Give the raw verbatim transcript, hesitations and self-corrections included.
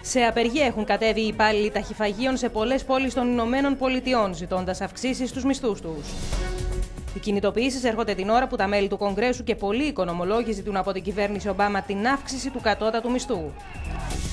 Σε απεργία έχουν κατέβει οι υπάλληλοι ταχυφαγείων σε πολλές πόλεις των Ηνωμένων Πολιτειών, ζητώντας αυξήσεις στους μισθούς τους. Οι κινητοποιήσεις έρχονται την ώρα που τα μέλη του Κογκρέσου και πολλοί οικονομολόγοι ζητούν από την κυβέρνηση Ομπάμα την αύξηση του κατώτατου μισθού.